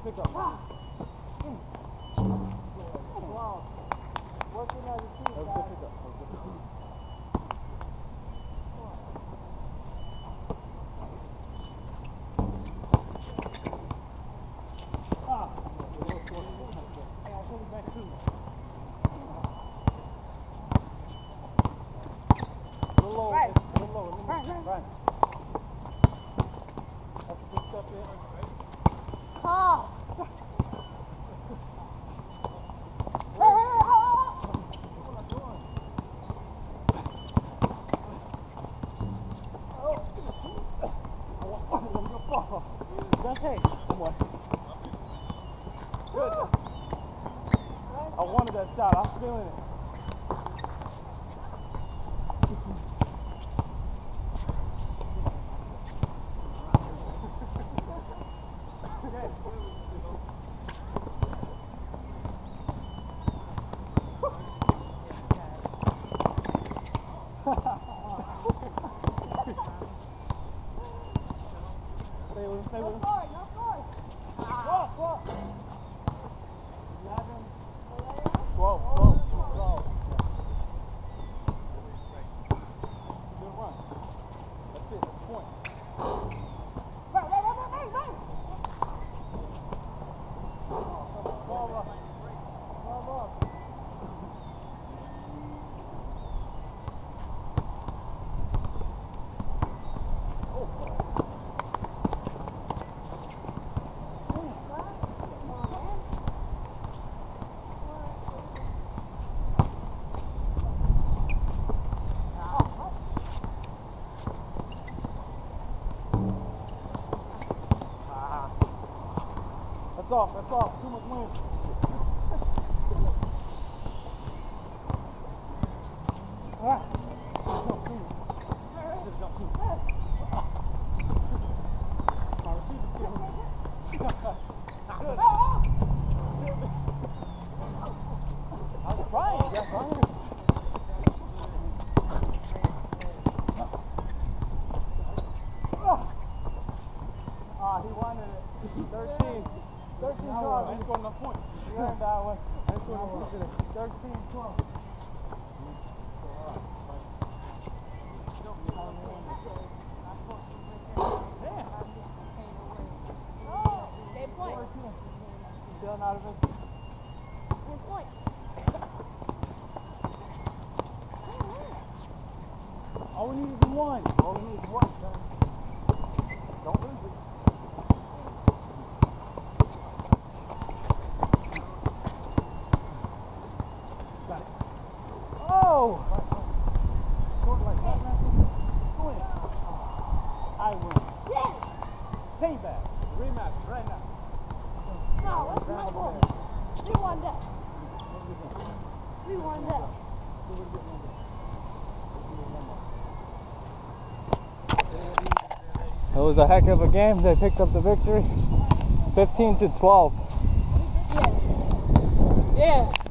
pick up. Wow. Working as a team. That was a good pickup. Good. I wanted that shot. I'm feeling it. Stay with him, stay with him. That's off. Too much wind. All right. Just jump through. Good. I was trying. Yeah, Brian. He wanted it. 13. 13 12. I ain't scored enough points. You earned that one. I ain't scored enough points today. 13 12. Damn. Same point. Still not a victory. Same point. All we need is one. All we need is one. Don't lose it. Oh! Short like that, man. Win. I win. Yes! Payback. Rematch right now. No, that's my goal. 3-1 that. 3-1 that. It was a heck of a game. They picked up the victory. 15-12. Yeah. Yeah.